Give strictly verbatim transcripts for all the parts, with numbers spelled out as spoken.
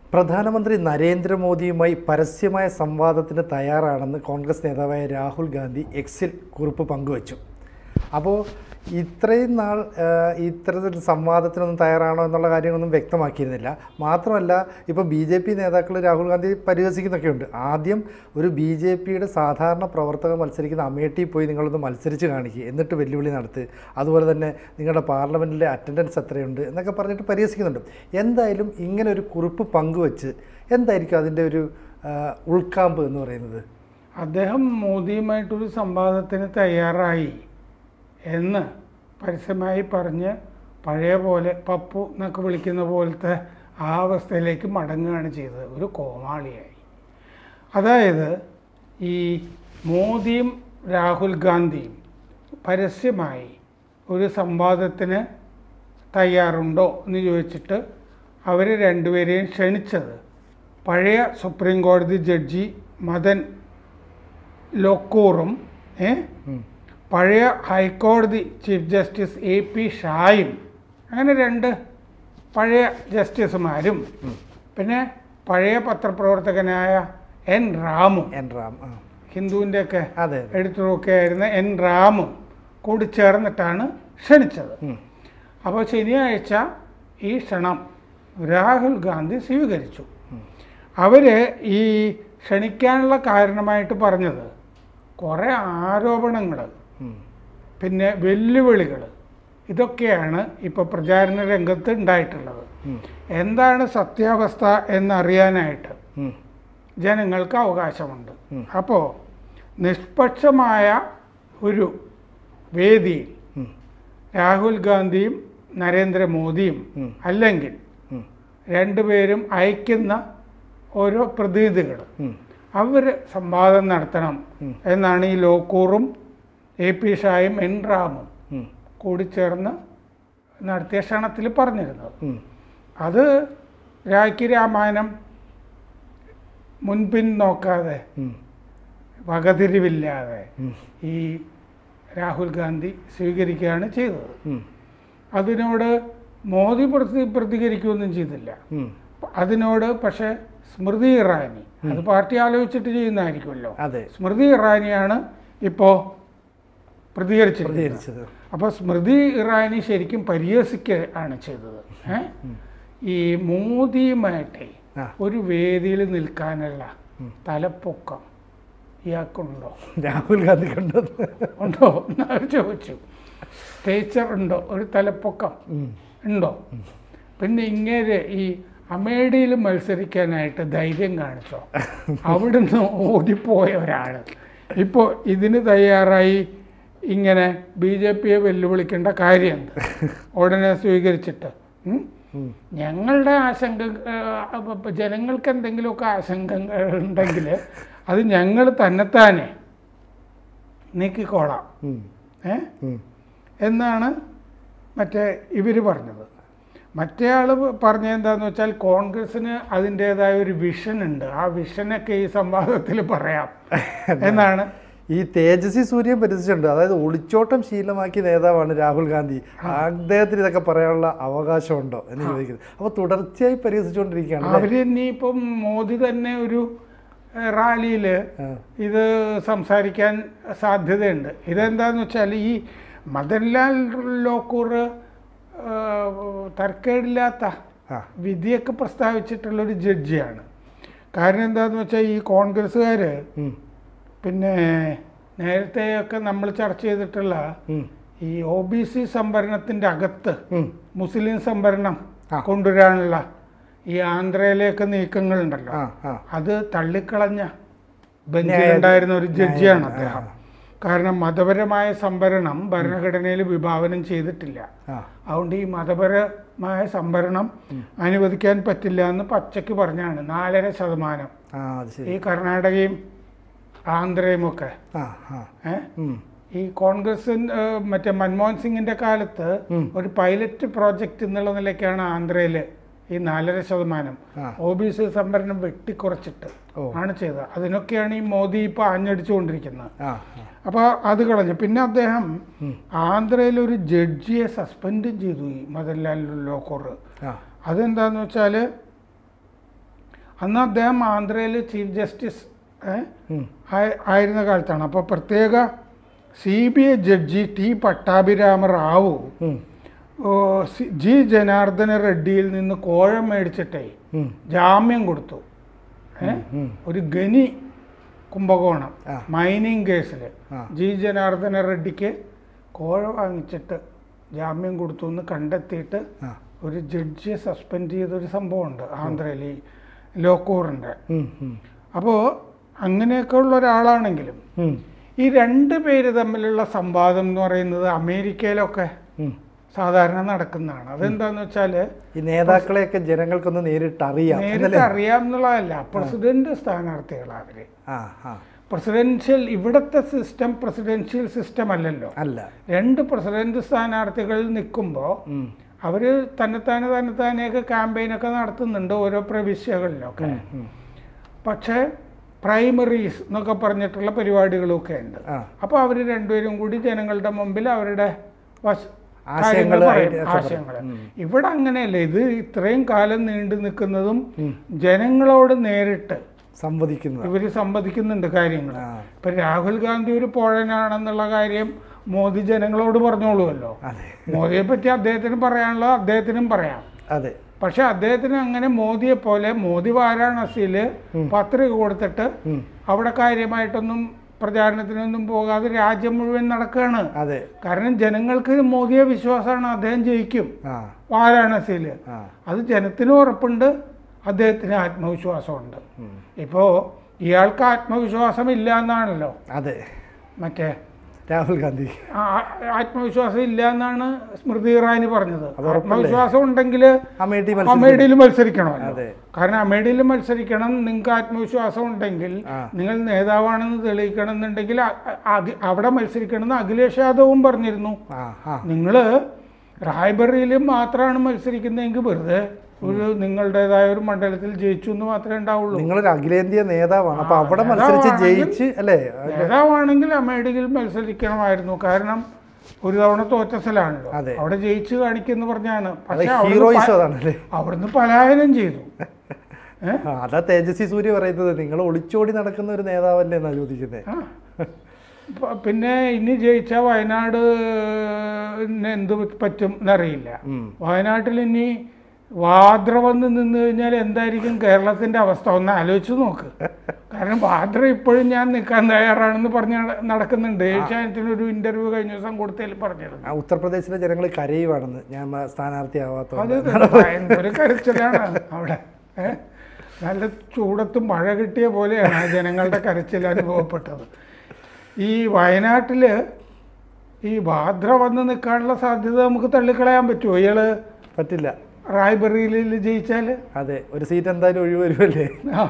പ്രധാനമന്ത്രി നരേന്ദ്രമോദിയുമായി പരസ്യമായ സംവാദത്തിന് തയ്യാറാണെന്ന് കോൺഗ്രസ് നേതാവായ രാഹുൽ ഗാന്ധി എക്സിൽ കുറിപ്പ് പങ്കുവച്ചു. അപ്പോൾ ഇത്രയും നാൾ ഇത്തരത്തിൽ സംവാദത്തിനൊന്നും തയ്യാറാണോ എന്നുള്ള കാര്യങ്ങളൊന്നും വ്യക്തമാക്കിയിരുന്നില്ല. മാത്രമല്ല, ഇപ്പോൾ ബി ജെ പി നേതാക്കൾ രാഹുൽ ഗാന്ധി പരിഹസിക്കുന്നൊക്കെയുണ്ട്. ആദ്യം ഒരു ബി ജെ പിയുടെ സാധാരണ പ്രവർത്തകർ മത്സരിക്കുന്ന അമേഠിയിൽ പോയി നിങ്ങളൊന്ന് മത്സരിച്ച് കാണിക്കുക, എന്നിട്ട് വെല്ലുവിളി നടത്ത്, അതുപോലെ തന്നെ നിങ്ങളുടെ പാർലമെൻറ്റിലെ അറ്റൻഡൻസ് എത്രയുണ്ട് എന്നൊക്കെ പറഞ്ഞിട്ട് പരിഹസിക്കുന്നുണ്ട്. എന്തായാലും ഇങ്ങനെ ഒരു കുറിപ്പ് പങ്കുവച്ച് എന്തായിരിക്കും അതിൻ്റെ ഒരു ഉൾക്കാമ്പ് എന്ന് പറയുന്നത്? അദ്ദേഹം മോദിയുമായിട്ടൊരു സംവാദത്തിന് തയ്യാറായി എന്ന് പരസ്യമായി പറഞ്ഞ് പഴയ പോലെ പപ്പു എന്നൊക്കെ വിളിക്കുന്ന പോലത്തെ ആ അവസ്ഥയിലേക്ക് മടങ്ങുകയാണ് ചെയ്തത്. ഒരു കോമാളിയായി. അതായത് ഈ മോദിയും രാഹുൽ ഗാന്ധിയും പരസ്യമായി ഒരു സംവാദത്തിന് തയ്യാറുണ്ടോ എന്ന് ചോദിച്ചിട്ട് അവർ രണ്ടുപേരെയും ക്ഷണിച്ചത് പഴയ സുപ്രീം കോടതി ജഡ്ജി മദൻ ലോക്കൂറും ഏ പഴയ ഹൈക്കോടതി ചീഫ് ജസ്റ്റിസ് എ പി ഷായും, അങ്ങനെ രണ്ട് പഴയ ജസ്റ്റിസുമാരും, പിന്നെ പഴയ പത്രപ്രവർത്തകനായ എൻ റാമും, എൻ റാം ഹിന്ദുവിൻ്റെ ഒക്കെ എഡിറ്ററൊക്കെ ആയിരുന്ന എൻ റാമും കൂടി ചേർന്നിട്ടാണ് ക്ഷണിച്ചത്. അപ്പോൾ ശനിയാഴ്ച ഈ ക്ഷണം രാഹുൽ ഗാന്ധി സ്വീകരിച്ചു. അവർ ഈ ക്ഷണിക്കാനുള്ള കാരണമായിട്ട് പറഞ്ഞത് കുറേ ആരോപണങ്ങൾ, പിന്നെ വെല്ലുവിളികൾ, ഇതൊക്കെയാണ് ഇപ്പോൾ പ്രചാരണ രംഗത്ത് ഉണ്ടായിട്ടുള്ളത്. എന്താണ് സത്യാവസ്ഥ എന്നറിയാനായിട്ട് ജനങ്ങൾക്ക് അവകാശമുണ്ട്. അപ്പോൾ നിഷ്പക്ഷമായ ഒരു വേദിയിൽ രാഹുൽ ഗാന്ധിയും നരേന്ദ്രമോദിയും അല്ലെങ്കിൽ രണ്ടുപേരും അയക്കുന്ന ഓരോ പ്രതിനിധികൾ അവർ സംവാദം നടത്തണം എന്നാണ് ഈ ലോക്കൂറും എ പി ഷായും എൻ റാമും കൂടിച്ചേർന്ന് നടത്തിയ ക്ഷണത്തിൽ പറഞ്ഞിരുന്നത്. അത് രാഖി രാമായണം മുൻപിൻ നോക്കാതെ വകതിരിവില്ലാതെ ഈ രാഹുൽ ഗാന്ധി സ്വീകരിക്കുകയാണ് ചെയ്തത്. അതിനോട് മോദി പ്രതി പ്രതികരിക്കുകയൊന്നും ചെയ്തില്ല. അതിനോട് പക്ഷേ സ്മൃതി ഇറാനി, അത് പാർട്ടി ആലോചിച്ചിട്ട് ചെയ്യുന്നതായിരിക്കുമല്ലോ, സ്മൃതി ഇറാനിയാണ് ഇപ്പോൾ പ്രതികരിച്ചത്. അപ്പോൾ സ്മൃതി ഇറാനി ശരിക്കും പരിഹസിക്കുകയാണ് ചെയ്തത്. ഈ മോദിയുമായിട്ട് ഒരു വേദിയിൽ നിൽക്കാനുള്ള തലപ്പൊക്കം ഇയാൾക്കുണ്ടോ? രാഹുൽ ഗാന്ധി ഉണ്ടോ ഉണ്ടോ എന്ന് ചോദിച്ചു. ടീച്ചർ ഉണ്ടോ? ഒരു തലപ്പൊക്കം ഉണ്ടോ? പിന്നെ ഇങ്ങനെ ഈ അമേഠിയിൽ മത്സരിക്കാനായിട്ട് ധൈര്യം കാണിച്ചോ? അവിടുന്ന് ഓടിപ്പോയ ഒരാൾ ഇപ്പോൾ ഇതിന് തയ്യാറായി ഇങ്ങനെ ബി ജെ പിയെ വെല്ലുവിളിക്കേണ്ട കാര്യമുണ്ട് ഉടനെ സ്വീകരിച്ചിട്ട്. ഞങ്ങളുടെ ആശങ്ക, ജനങ്ങൾക്ക് എന്തെങ്കിലുമൊക്കെ ആശങ്കകൾ ഉണ്ടെങ്കിൽ അത് ഞങ്ങൾ തന്നെത്താനെ നീക്കിക്കോളാം ഏ എന്നാണ് മറ്റേ ഇവർ പറഞ്ഞത്. മറ്റേ ആൾ പറഞ്ഞതെന്താണെന്ന് വെച്ചാൽ കോൺഗ്രസ്സിന് അതിൻ്റേതായ ഒരു വിഷൻ ഉണ്ട്, ആ വിഷനൊക്കെ ഈ സംവാദത്തിൽ പറയാം എന്നാണ്. ഈ തേജസ്വി സൂര്യൻ പരിഹസിച്ചിട്ടുണ്ട്. അതായത് ഒളിച്ചോട്ടം ശീലമാക്കിയ നേതാവാണ് രാഹുൽ ഗാന്ധി, അദ്ദേഹത്തിന് ഇതൊക്കെ പറയാനുള്ള അവകാശമുണ്ടോ എന്ന് ചോദിക്കുന്നത്. അപ്പോൾ തുടർച്ചയായി പരിഹസിച്ചുകൊണ്ടിരിക്കുകയാണ്. അവർ ഇനിയിപ്പം മോദി തന്നെ ഒരു റാലിയിൽ ഇത് സംസാരിക്കാൻ സാധ്യതയുണ്ട്. ഇതെന്താന്ന് വെച്ചാൽ ഈ മദൻലാൽ ലോക്കൂർ തർക്കേടില്ലാത്ത വിധിയൊക്കെ പ്രസ്താവിച്ചിട്ടുള്ളൊരു ജഡ്ജിയാണ്. കാരണം എന്താണെന്ന് വെച്ചാൽ ഈ കോൺഗ്രസ്സുകാർ പിന്നെ നേരത്തെയൊക്കെ നമ്മൾ ചർച്ച ചെയ്തിട്ടുള്ള ഈ ഒ ബി സി സംവരണത്തിൻ്റെ അകത്ത് മുസ്ലിം സംവരണം കൊണ്ടുവരാനുള്ള ഈ ആന്ധ്രയിലെയൊക്കെ നീക്കങ്ങളുണ്ടല്ലോ, അത് തള്ളിക്കളഞ്ഞ ബെഞ്ചിലുണ്ടായിരുന്ന ഒരു ജഡ്ജിയാണ് അദ്ദേഹം. കാരണം മതപരമായ സംവരണം ഭരണഘടനയിൽ വിഭാവനം ചെയ്തിട്ടില്ല. അതുകൊണ്ട് ഈ മതപരമായ സംവരണം അനുവദിക്കാൻ പറ്റില്ല എന്ന് പച്ചയ്ക്ക് പറഞ്ഞാണ് നാലര ശതമാനം ഈ കർണാടകയും ആന്ധ്രയുമൊക്കെ. ഈ കോൺഗ്രസ് മറ്റേ മൻമോഹൻ സിംഗിന്റെ കാലത്ത് ഒരു പൈലറ്റ് പ്രോജക്റ്റ് എന്നുള്ള നിലയ്ക്കാണ് ആന്ധ്രയിൽ ഈ നാലര ശതമാനം ഒ ബി സി സംവരണം വെട്ടിക്കുറച്ചിട്ട് ആണ് ചെയ്തത്. അതിനൊക്കെയാണ് ഈ മോദി ഇപ്പൊ ആഞ്ഞടിച്ചുകൊണ്ടിരിക്കുന്നത്. അപ്പൊ അത് കളഞ്ഞു. പിന്നെ അദ്ദേഹം ആന്ധ്രയിൽ ഒരു ജഡ്ജിയെ സസ്പെൻഡ് ചെയ്തു, ഈ മദൻലാൽ ലോക്കൂർ. അതെന്താന്ന് വെച്ചാല് അന്ന് അദ്ദേഹം ആന്ധ്രയിൽ ചീഫ് ജസ്റ്റിസ് ആയിരുന്ന കാലത്താണ്. അപ്പോൾ പ്രത്യേക C B I judge T Pattabhirama Rao G Janardhana റെഡ്ഡിയിൽ നിന്ന് കോഴ മേടിച്ചിട്ടേ ജാമ്യം കൊടുത്തു. ഒരു ഖനി കുംഭകോണം മൈനിങ് കേസിൽ ജി ജനാർദ്ദന റെഡ്ഡിക്ക് കോഴ വാങ്ങിച്ചിട്ട് ജാമ്യം കൊടുത്തു എന്ന് കണ്ടെത്തിയിട്ട് ഒരു ജഡ്ജിയെ സസ്പെൻഡ് ചെയ്തൊരു സംഭവമുണ്ട് ആന്ധ്രയിൽ, ഈ ലോക്കൂറിൻ്റെ. അപ്പോൾ അങ്ങനെയൊക്കെ ഉള്ള ഒരാളാണെങ്കിലും ഈ രണ്ട് പേര് തമ്മിലുള്ള സംവാദം എന്ന് പറയുന്നത് അമേരിക്കയിലൊക്കെ സാധാരണ നടക്കുന്നതാണ്. അതെന്താന്ന് വെച്ചാല് ഈ നേതാക്കളെയൊക്കെ ജനങ്ങൾക്കൊന്ന് നേരിട്ട് അറിയാം നേരിട്ട് അറിയാം എന്നുള്ളതല്ല, പ്രസിഡന്റ് സ്ഥാനാർത്ഥികളാണ് അവര്. പ്രസിഡൻഷ്യൽ ഇവിടുത്തെ സിസ്റ്റം പ്രസിഡൻഷ്യൽ സിസ്റ്റം അല്ലല്ലോ. അല്ല, രണ്ട് പ്രസിഡന്റ് സ്ഥാനാർത്ഥികൾ നിൽക്കുമ്പോൾ അവര് തന്നെത്താനെ തന്നെത്താനെയൊക്കെ ക്യാമ്പയിനൊക്കെ നടത്തുന്നുണ്ട് ഓരോ പ്രവിശ്യകളിലൊക്കെ. പക്ഷേ പ്രൈമറീസ് എന്നൊക്കെ പറഞ്ഞിട്ടുള്ള പരിപാടികളൊക്കെ ഉണ്ട്. അപ്പോൾ അവർ രണ്ടുപേരും കൂടി ജനങ്ങളുടെ മുമ്പിൽ അവരുടെ ആശയങ്ങൾ ആശയങ്ങൾ ഇവിടെ അങ്ങനെയല്ല. ഇത് ഇത്രയും കാലം നീണ്ടു നിൽക്കുന്നതും ജനങ്ങളോട് നേരിട്ട് സംവദിക്കുന്നു, ഇവര് സംവദിക്കുന്നുണ്ട് കാര്യങ്ങൾ. ഇപ്പൊ രാഹുൽ ഗാന്ധി ഒരു പോഴനാണെന്നുള്ള കാര്യം മോദി ജനങ്ങളോട് പറഞ്ഞോളൂല്ലോ. മോദിയെ പറ്റി അദ്ദേഹത്തിന് പറയാനുള്ളത് അദ്ദേഹത്തിനും പറയാം. അതെ, പക്ഷെ അദ്ദേഹത്തിന് അങ്ങനെ മോദിയെ പോലെ മോദി വാരാണസിയിൽ പത്രിക കൊടുത്തിട്ട് അവിടെ കാര്യമായിട്ടൊന്നും പ്രചാരണത്തിനൊന്നും പോകാതെ രാജ്യം മുഴുവൻ നടക്കുകയാണ്. അതെ, കാരണം ജനങ്ങൾക്ക് മോദിയെ വിശ്വാസമാണ്, അദ്ദേഹം ജയിക്കും വാരാണസിയിൽ. അത് ജനത്തിന് ഉറപ്പുണ്ട്, അദ്ദേഹത്തിന് ആത്മവിശ്വാസമുണ്ട്. ഇപ്പോ ഇയാൾക്ക് ആത്മവിശ്വാസം ഇല്ല എന്നാണല്ലോ അതെ മറ്റേ രാഹുൽ ഗാന്ധി ആത്മവിശ്വാസം ഇല്ല എന്നാണ് സ്മൃതി ഇറാനി പറഞ്ഞത്. ആത്മവിശ്വാസം ഉണ്ടെങ്കിൽ അമേഠിയിൽ മത്സരിക്കണമല്ലോ. കാരണം അമേഠിയിൽ മത്സരിക്കണം. നിങ്ങൾക്ക് ആത്മവിശ്വാസം ഉണ്ടെങ്കിൽ, നിങ്ങൾ നേതാവാണെന്ന് തെളിയിക്കണം എന്നുണ്ടെങ്കിൽ അവിടെ മത്സരിക്കണം എന്ന് അഖിലേഷ് യാദവും പറഞ്ഞിരുന്നു. നിങ്ങള് റായ്ബറേലിയിൽ മാത്രമാണ് മത്സരിക്കുന്നതെങ്കിൽ വെറുതെ ഒരു നിങ്ങളുടേതായ ഒരു മണ്ഡലത്തിൽ ജയിച്ചു എന്ന് മാത്രമേ ഉണ്ടാവുള്ളൂ. നിങ്ങളൊരു അഖിലേന്ത്യാ നേതാവാണ്, അപ്പൊ അവിടെ മത്സരിച്ച് ജയിച്ച് അല്ലേ? നേതാവാണെങ്കിൽ അമേഠിയിൽ മത്സരിക്കണമായിരുന്നു. കാരണം ഒരു തവണ തോറ്റ സ്ഥലമാണല്ലോ, അവിടെ ജയിച്ചു കാണിക്കെന്ന് പറഞ്ഞാണ്. പക്ഷെ അവിടുന്ന് പലായനം ചെയ്തു. അതാ തേജസ്വി സൂര്യ പറയുന്നത്, നിങ്ങൾ ഒളിച്ചോടി നടക്കുന്ന ഒരു നേതാവല്ലേ എന്നാ ചോദിക്കുന്നത്. പിന്നെ ഇനി ജയിച്ച വയനാട് എന്ത് പറ്റും എന്നറിയില്ല. വയനാട്ടിൽ ഇനി വാദ്ര വന്ന് നിന്ന് കഴിഞ്ഞാൽ എന്തായിരിക്കും കേരളത്തിന്റെ അവസ്ഥ ഒന്ന് ആലോചിച്ച് നോക്ക്. കാരണം വാദ്ര ഇപ്പോഴും ഞാൻ നിൽക്കാൻ തയ്യാറാണെന്ന് പറഞ്ഞ് നടക്കുന്നുണ്ട്. ഏഷ്യാനെറ്റിന് ഒരു ഇന്റർവ്യൂ കഴിഞ്ഞ ദിവസം കൊടുത്തതിൽ പറഞ്ഞിരുന്നു. ഉത്തർപ്രദേശിലെ ജനങ്ങൾ കരയുവാണെന്ന്, ഞാൻ സ്ഥാനാർത്ഥിയാവാത്ത. ഒരു കരച്ചിലാണ് അവിടെ. നല്ല ചൂടത്ത് മഴ കിട്ടിയ പോലെയാണ് ആ ജനങ്ങളുടെ കരച്ചിൽ അനുഭവപ്പെട്ടത്. ഈ വയനാട്ടില് ഈ വാദ്ര വന്ന് നിൽക്കാനുള്ള സാധ്യത നമുക്ക് തള്ളിക്കളയാൻ പറ്റുമോ? ഇയാള് പറ്റില്ല. റായ്ബറേലിയിൽ ജയിച്ചാൽ അതെ, ഒരു സീറ്റ് എന്തായാലും ഒഴിവ് വരുമല്ലേ,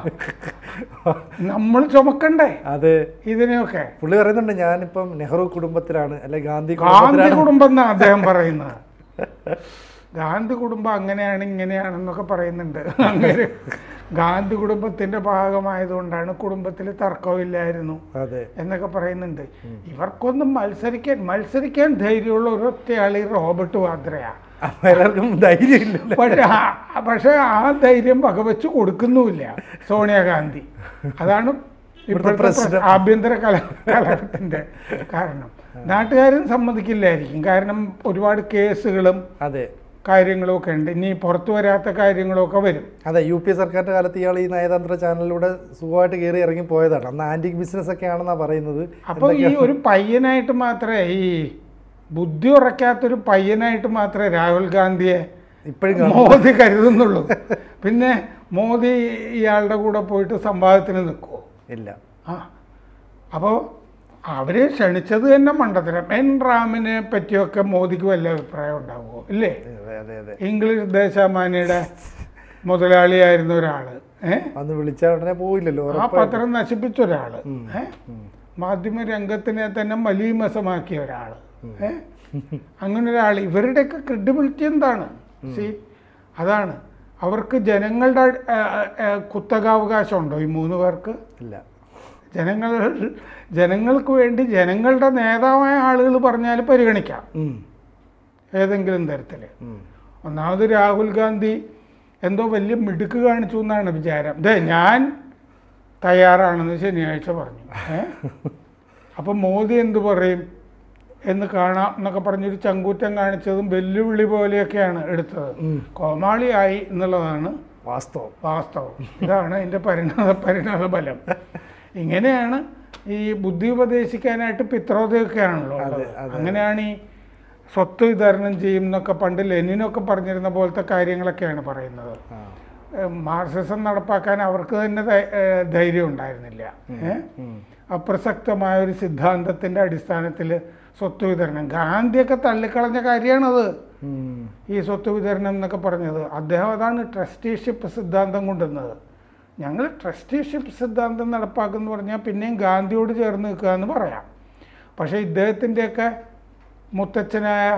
നമ്മൾ ചുമക്കണ്ടേ അതെ ഇതിനെയൊക്കെ. പുള്ളി പറയുന്നുണ്ട്, ഞാനിപ്പം നെഹ്റു കുടുംബത്തിലാണ്, അല്ലെ ഗാന്ധി ഗാന്ധി കുടുംബം എന്നാണ് അദ്ദേഹം പറയുന്നത്. ഗാന്ധി കുടുംബം അങ്ങനെയാണ് ഇങ്ങനെയാണെന്നൊക്കെ പറയുന്നുണ്ട്. അങ്ങനെ ഗാന്ധി കുടുംബത്തിന്റെ ഭാഗമായതുകൊണ്ടാണ് കുടുംബത്തിൽ തർക്കമില്ലായിരുന്നു എന്നൊക്കെ പറയുന്നുണ്ട്. ഇവർക്കൊന്നും മത്സരിക്കാൻ മത്സരിക്കാൻ ധൈര്യമുള്ള ഒരൊറ്റയാൾ ഈ റോബർട്ട് വാദ്രയാ. ധൈര്യമില്ല. പക്ഷെ പക്ഷെ ആ ധൈര്യം വകവെച്ച് കൊടുക്കുന്നുമില്ല സോണിയാഗാന്ധി. അതാണ് ഇപ്പോഴത്തെ ആഭ്യന്തര കല കലഹത്തിന്റെ കാരണം. നാട്ടുകാരും സമ്മതിക്കില്ലായിരിക്കും. കാരണം ഒരുപാട് കേസുകളും അതെ കാര്യങ്ങളും ഒക്കെ ഉണ്ട്. ഇനി പുറത്തു വരാത്ത കാര്യങ്ങളൊക്കെ വരും. അതെ, യു പി എ സർക്കാരിന്റെ കാലത്ത് ഇയാൾ ഈ നയതന്ത്ര ചാനലിലൂടെ സുഖമായിട്ട് കയറി ഇറങ്ങി പോയതാണ്. അന്ന് ആന്റിക് ബിസിനസ് ഒക്കെ ആണെന്നാ പറയുന്നത്. അപ്പൊ ഈ ഒരു പയ്യനായിട്ട് മാത്രമേ, ഈ ബുദ്ധി ഉറക്കാത്തൊരു പയ്യനായിട്ട് മാത്രമേ രാഹുൽ ഗാന്ധിയെ ഇപ്പോഴും മോദി കരുതുന്നുള്ളൂ. പിന്നെ മോദി ഇയാളുടെ കൂടെ പോയിട്ട് സംവാദത്തിന് നിൽക്കുമോ? ഇല്ല. ആ അപ്പോൾ അവരെ ക്ഷണിച്ചത് തന്നെ മണ്ടത്തരം. എൻ റാമിനെ പറ്റിയൊക്കെ മോദിക്ക് വല്ല അഭിപ്രായം ഉണ്ടാവുമോ? ഇല്ലേ? ഇംഗ്ലീഷ് ദേശാമാനിയുടെ മുതലാളിയായിരുന്ന ഒരാള് അന്ന് വിളിച്ചാൽ ഉടനെ പോയില്ലല്ലോ. ആ പത്രം നശിപ്പിച്ച ഒരാള്, മാധ്യമ രംഗത്തിനെ തന്നെ മലീമസമാക്കിയ ഒരാള്, അങ്ങനെ ഒരാൾ. ഇവരുടെയൊക്കെ ക്രെഡിബിലിറ്റി എന്താണ്? സി അതാണ്. അവർക്ക് ജനങ്ങളുടെ കുത്തകാവകാശം ഉണ്ടോ ഈ മൂന്ന് പേർക്ക്? ഇല്ല. ജനങ്ങൾ ജനങ്ങൾക്ക് വേണ്ടി ജനങ്ങളുടെ നേതാവായ ആളുകൾ പറഞ്ഞാൽ പരിഗണിക്കാം ഏതെങ്കിലും തരത്തിൽ. ഒന്നാമത് രാഹുൽ ഗാന്ധി എന്തോ വലിയ മിടുക്ക് കാണിച്ചു എന്നാണ് വിചാരം. അതെ, ഞാൻ തയ്യാറാണെന്ന് ശനിയാഴ്ച പറഞ്ഞു. ഏ അപ്പം മോദി എന്തു പറയും എന്ന് കാണാം എന്നൊക്കെ പറഞ്ഞൊരു ചങ്കൂറ്റം കാണിച്ചതും വെല്ലുവിളി പോലെയൊക്കെയാണ് എടുത്തത്. കോമാളിയായി എന്നുള്ളതാണ് വാസ്തവം. വാസ്തവം ഇതാണ് അതിൻ്റെ പരിണത പരിണത ഫലം. ഇങ്ങനെയാണ് ഈ ബുദ്ധി ഉപദേശിക്കാനായിട്ട് പിത്രോദയൊക്കെയാണല്ലോ. അങ്ങനെയാണ് ഈ സ്വത്ത് വിതരണം ചെയ്യും എന്നൊക്കെ പണ്ട് ലെനിനൊക്കെ പറഞ്ഞിരുന്ന പോലത്തെ കാര്യങ്ങളൊക്കെയാണ് പറയുന്നത്. മാർക്സിസം നടപ്പാക്കാൻ അവർക്ക് തന്നെ ധൈര്യം ഉണ്ടായിരുന്നില്ല. ഏഹ് അപ്രസക്തമായ ഒരു സിദ്ധാന്തത്തിൻ്റെ അടിസ്ഥാനത്തിൽ സ്വത്ത് വിതരണം, ഗാന്ധിയൊക്കെ തള്ളിക്കളഞ്ഞ കാര്യമാണത്. ഈ സ്വത്ത് വിതരണം എന്നൊക്കെ പറഞ്ഞത് അദ്ദേഹം അതാണ് ട്രസ്റ്റിഷിപ്പ് സിദ്ധാന്തം കൊണ്ടുവന്നത്. ഞങ്ങൾ ട്രസ്റ്റിഷിപ്പ് സിദ്ധാന്തം നടപ്പാക്കുമെന്ന് പറഞ്ഞാൽ പിന്നെയും ഗാന്ധിയോട് ചേർന്ന് നിൽക്കുക എന്ന് പറയാം. പക്ഷേ ഇദ്ദേഹത്തിൻ്റെയൊക്കെ മുത്തച്ഛനായ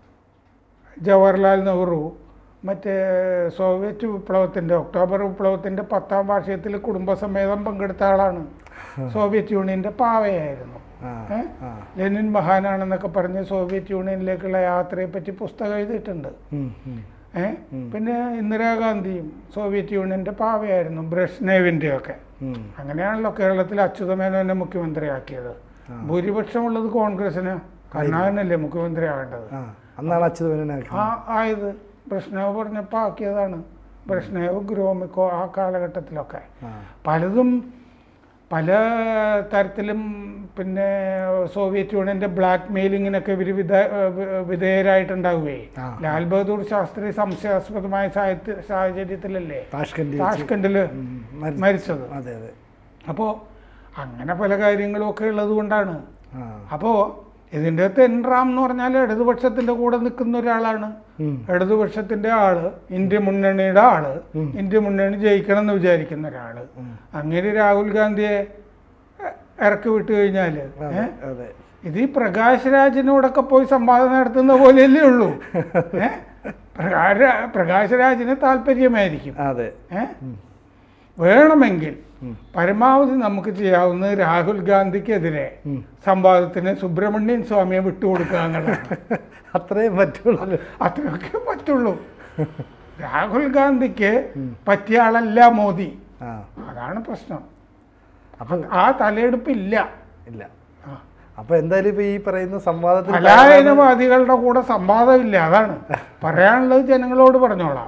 ജവഹർലാൽ നെഹ്റു മറ്റേ സോവിയറ്റ് വിപ്ലവത്തിൻ്റെ ഒക്ടോബർ വിപ്ലവത്തിൻ്റെ പത്താം വാർഷികത്തിൽ കുടുംബസമേതം പങ്കെടുത്ത ആളാണ്. സോവിയറ്റ് യൂണിയൻ്റെ പാവയായിരുന്നു. ലെനിൻ മഹാനാണെന്നൊക്കെ പറഞ്ഞ് സോവിയറ്റ് യൂണിയനിലേക്കുള്ള യാത്രയെ പറ്റി പുസ്തകം എഴുതിയിട്ടുണ്ട്. ഏഹ് പിന്നെ ഇന്ദിരാഗാന്ധിയും സോവിയറ്റ് യൂണിയൻ്റെ പാവയായിരുന്നു, ബ്രഷ്നേവിൻ്റെ ഒക്കെ. അങ്ങനെയാണല്ലോ കേരളത്തിൽ അച്യുതമേനോനെ മുഖ്യമന്ത്രിയാക്കിയത്. ഭൂരിപക്ഷമുള്ളത് കോൺഗ്രസിന്, കരുണാകരനല്ലേ മുഖ്യമന്ത്രി ആവേണ്ടത്. ആ ആയത് ബ്രഷ്നേവ് പറഞ്ഞപ്പോൾ ആക്കിയതാണ്. ബ്രഷ്നേവ്, ഗ്രോമിക്കോ ആ കാലഘട്ടത്തിലൊക്കെ പലതും പല തരത്തിലും പിന്നെ സോവിയറ്റ് യൂണിയൻ്റെ ബ്ലാക്ക് മെയിലിങ്ങിനൊക്കെ ഇവർ വിധ വിധേയരായിട്ടുണ്ടാവുകയെ. ലാൽ ബഹദൂർ ശാസ്ത്രി സംശയാസ്പദമായ സാഹിത്യ സാഹചര്യത്തിലല്ലേ താഷ്കണ്ടിൽ മരിച്ചത്. അപ്പോൾ അങ്ങനെ പല കാര്യങ്ങളും ഒക്കെ ഉള്ളത് കൊണ്ടാണ്. അപ്പോൾ ഇതിൻ്റെ അകത്ത് എൻറാം എന്ന് പറഞ്ഞാൽ ഇടതുപക്ഷത്തിൻ്റെ കൂടെ നിൽക്കുന്ന ഒരാളാണ്. ഇടതുപക്ഷത്തിൻ്റെ ആള്, ഇന്ത്യ മുന്നണിയുടെ ആള്, ഇന്ത്യ മുന്നണി ജയിക്കണം എന്ന് വിചാരിക്കുന്ന ഒരാള്. അങ്ങനെ രാഹുൽ ഗാന്ധിയെ ഇറക്കി വിട്ടു കഴിഞ്ഞാൽ ഇത് ഈ പ്രകാശ് രാജിനോടൊക്കെ പോയി സംവാദം നടത്തുന്ന പോലെയല്ലേ ഉള്ളൂ. ഏഹ് പ്രകാശ പ്രകാശ് രാജിന് താല്പര്യമായിരിക്കും. ഏഹ് വേണമെങ്കിൽ പരമാവധി നമുക്ക് ചെയ്യാവുന്നത് രാഹുൽ ഗാന്ധിക്കെതിരെ സംവാദത്തിന് സുബ്രഹ്മണ്യൻ സ്വാമിയെ വിട്ടുകൊടുക്കുക എന്നുള്ളതാണ്. അത്രയും പറ്റുള്ളൂ. അത്രയൊക്കെ പറ്റുള്ളൂ. രാഹുൽ ഗാന്ധിക്ക് പറ്റിയ ആളല്ല മോദി. അതാണ് പ്രശ്നം. അപ്പൊ ആ തലയെടുപ്പില്ല ഇല്ല. അപ്പൊ എന്തായാലും ഇപ്പൊ ഈ പറയുന്ന സംവാദത്തിൽ കലായനവാദികളുടെ കൂടെ സംവാദമില്ല. അതാണ് പറയാനുള്ളത്. ജനങ്ങളോട് പറഞ്ഞോളാം.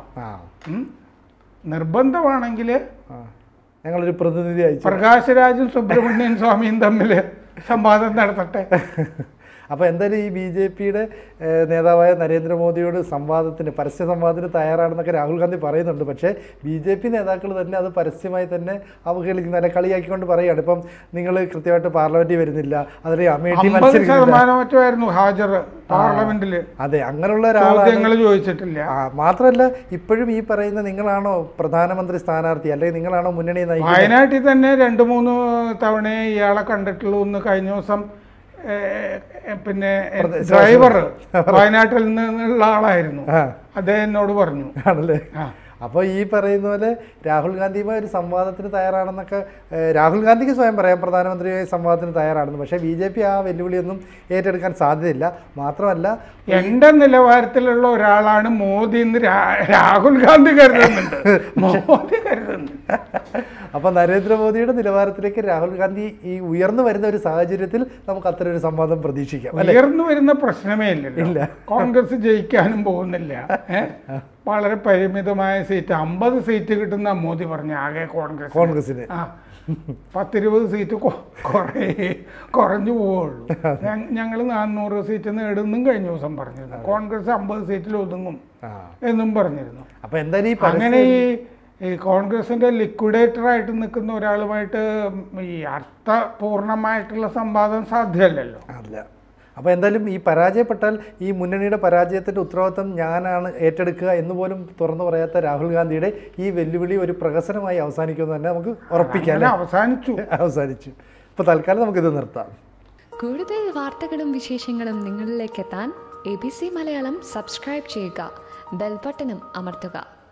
നിർബന്ധമാണെങ്കിൽ ഞങ്ങളൊരു പ്രതിനിധി അയച്ചു പ്രകാശ് രാജും സുബ്രഹ്മണ്യൻ സ്വാമിയും തമ്മിൽ സംവാദം നടത്തട്ടെ. അപ്പോൾ എന്തായാലും ഈ ബി ജെ പിയുടെ നേതാവായ നരേന്ദ്രമോദിയോട് സംവാദത്തിന് പരസ്യ സംവാദത്തിന് തയ്യാറാണെന്നൊക്കെ രാഹുൽ ഗാന്ധി പറയുന്നുണ്ട്. പക്ഷേ ബി ജെ പി നേതാക്കൾ തന്നെ അത് പരസ്യമായി തന്നെ അവഹേളിക്കുന്ന അല്ലെ കളിയാക്കിക്കൊണ്ട് പറയുകയാണ്. ഇപ്പം നിങ്ങൾ കൃത്യമായിട്ട് പാർലമെന്റിൽ വരുന്നില്ല, അതിൽ അമേഠി മത്സരിക്കുന്നു ഹാജർ പാർലമെന്റിൽ. അതെ, അങ്ങനെയുള്ള ഒരാളാണ് ചോദിച്ചിട്ടില്ല. മാത്രമല്ല ഇപ്പോഴും ഈ പറയുന്ന നിങ്ങളാണോ പ്രധാനമന്ത്രി സ്ഥാനാർത്ഥി അല്ലെങ്കിൽ നിങ്ങളാണോ മുന്നണി നയിക്കുന്നത്? വയനാട്ടിൽ തന്നെ രണ്ട് മൂന്ന് തവണ ഇയാളെ കണ്ടിട്ടുള്ളൂ എന്ന് കഴിഞ്ഞ ദിവസം പിന്നെ ഡ്രൈവർ വയനാട്ടിൽ നിന്നുള്ള ആളായിരുന്നു, അദ്ദേഹം എന്നോട് പറഞ്ഞു. ആണല്ലേ? അപ്പോൾ ഈ പറയുന്ന പോലെ രാഹുൽ ഗാന്ധിയുമായി ഒരു സംവാദത്തിന് തയ്യാറാണെന്നൊക്കെ രാഹുൽ ഗാന്ധിക്ക് സ്വയം പറയാം, പ്രധാനമന്ത്രിയുമായി സംവാദത്തിന് തയ്യാറാണെന്ന്. പക്ഷേ ബി ജെ പി ആ വെല്ലുവിളിയൊന്നും ഏറ്റെടുക്കാൻ സാധ്യതയില്ല. മാത്രമല്ല എൻ്റെ നിലവാരത്തിലുള്ള ഒരാളാണ് മോദി എന്ന് രാഹുൽ ഗാന്ധി കരുതുന്നുണ്ട്, മോദി കരുതുന്നുണ്ട്. അപ്പോൾ നരേന്ദ്രമോദിയുടെ നിലവാരത്തിലേക്ക് രാഹുൽ ഗാന്ധി ഈ ഉയർന്നു വരുന്ന ഒരു സാഹചര്യത്തിൽ നമുക്ക് അത്ര ഒരു സംവാദം പ്രതീക്ഷിക്കാം. ഉയർന്നു വരുന്ന പ്രശ്നമേ ഇല്ല. കോൺഗ്രസ് ജയിക്കാനും പോകുന്നില്ല. വളരെ പരിമിതമായ സീറ്റ്, അമ്പത് സീറ്റ് കിട്ടുന്ന മോദി പറഞ്ഞ ആകെ കോൺഗ്രസ് കോൺഗ്രസിന് ആ പത്തിരുപത് സീറ്റ് കുറേ കുറഞ്ഞു പോവുള്ളൂ. ഞങ്ങൾ നാനൂറ് സീറ്റ് നേടുന്നും കഴിഞ്ഞ ദിവസം പറഞ്ഞിരുന്നു. കോൺഗ്രസ് അമ്പത് സീറ്റിൽ ഒതുങ്ങും എന്നും പറഞ്ഞിരുന്നു. അപ്പൊ എന്തായാലും അങ്ങനെ ഈ ഈ കോൺഗ്രസിന്റെ ലിക്വിഡേറ്ററായിട്ട് നിൽക്കുന്ന ഒരാളുമായിട്ട് ഈ അർത്ഥപൂർണമായിട്ടുള്ള സംവാദം സാധ്യമല്ലല്ലോ. അല്ല. അപ്പോൾ എന്തായാലും ഈ പരാജയപ്പെട്ടാൽ ഈ മുന്നണിയുടെ പരാജയത്തിൻ്റെ ഉത്തരവാദിത്വം ഞാനാണ് ഏറ്റെടുക്കുക എന്ന് പോലും തുറന്നു പറയാത്ത രാഹുൽ ഗാന്ധിയുടെ ഈ വെല്ലുവിളി ഒരു പ്രഹസനമായി അവസാനിക്കുമെന്ന് തന്നെ നമുക്ക് ഉറപ്പിക്കാം. അവസാനിച്ചു അവസാനിച്ചു ഇപ്പോൾ തൽക്കാലം നമുക്കിത് നിർത്താം. കൂടുതൽ വാർത്തകളും വിശേഷങ്ങളും നിങ്ങളിലേക്ക് എത്താൻ A B C Malayalam subscribe ചെയ്യുക, ബെൽ ബട്ടണും അമർത്തുക.